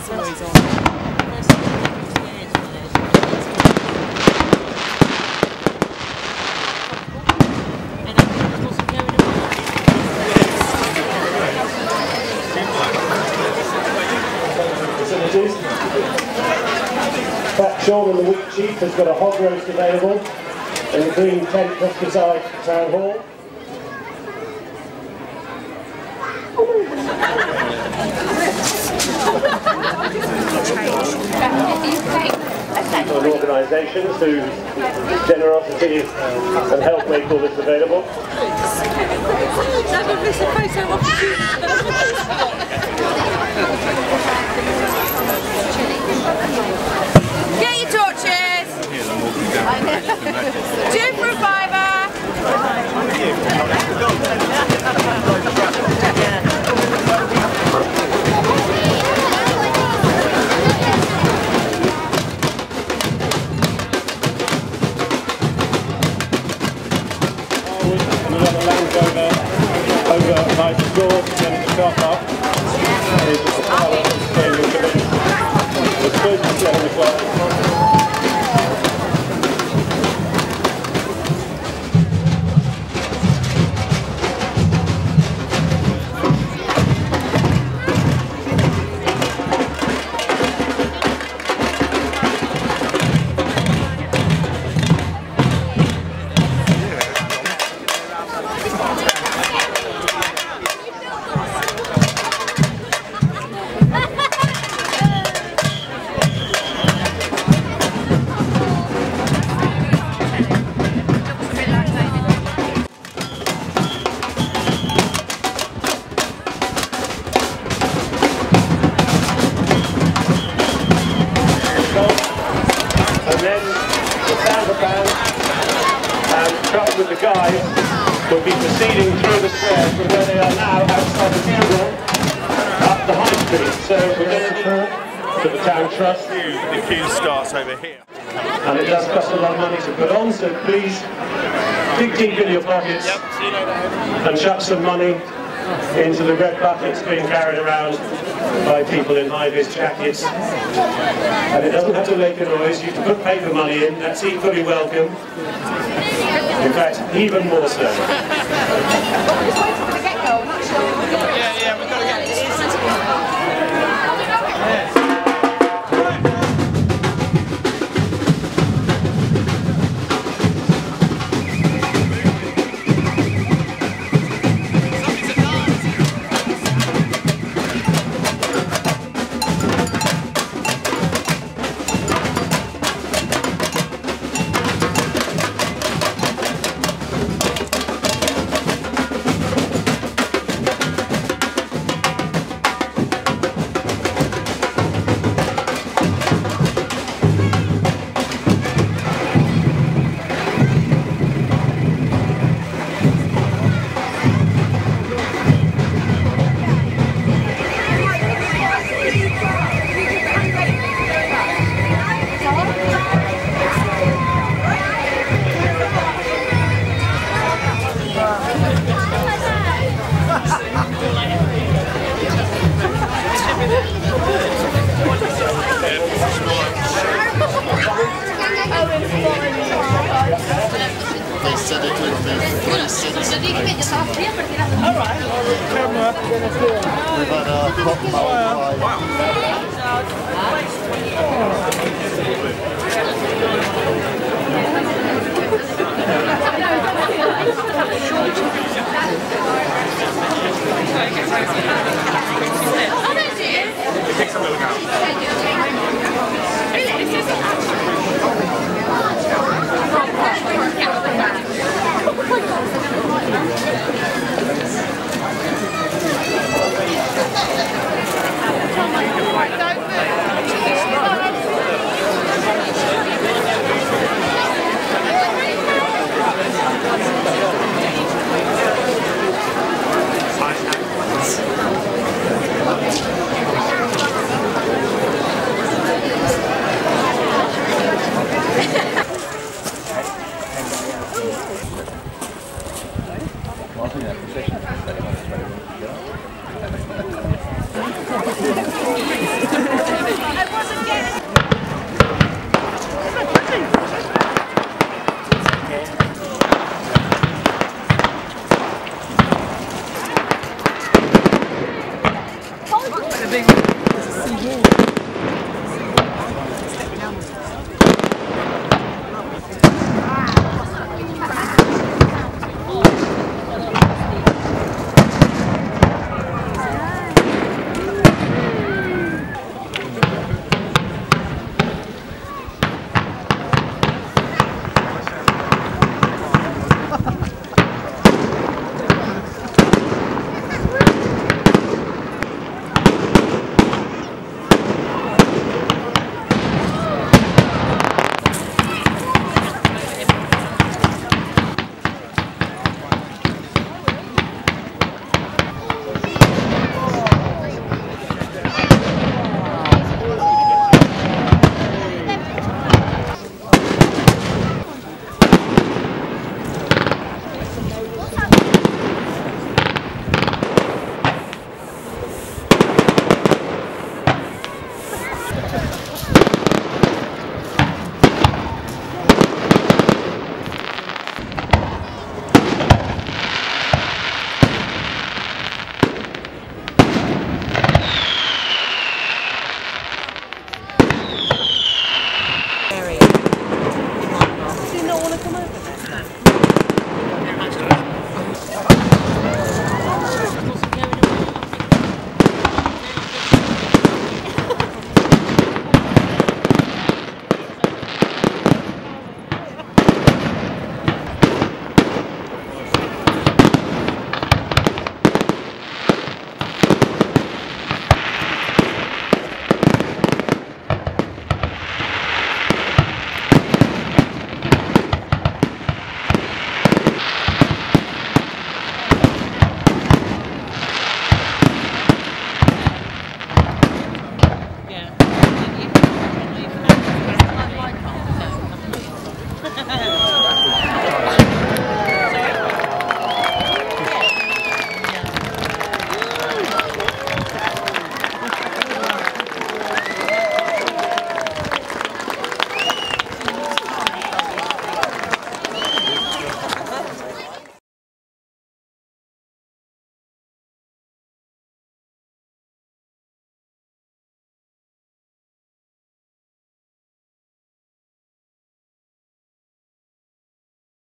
Sean and the Wheat Chief has got a hog roast available in the green tent just beside Town Hall. And organisations whose generosity and help make all this available. Get your torches! Two for a fiver! Another Land Rover over by the door and the car park. There's just a colour that's came into this. It's supposed to be 7 o'clock. And then the sound band and truck with the guys will be proceeding through the square from where they are now outside the funeral up the High Street. So we're going to the Town Trust. The queue starts over here. And it does cost a lot of money to put on, so please dig deep in your pockets and chuck some money into the red buckets being carried around by people in high-vis jackets. And it doesn't have to make a noise. You can put paper money in, that's equally welcome. In fact, even more so. Yeah, we've got to get this. big one.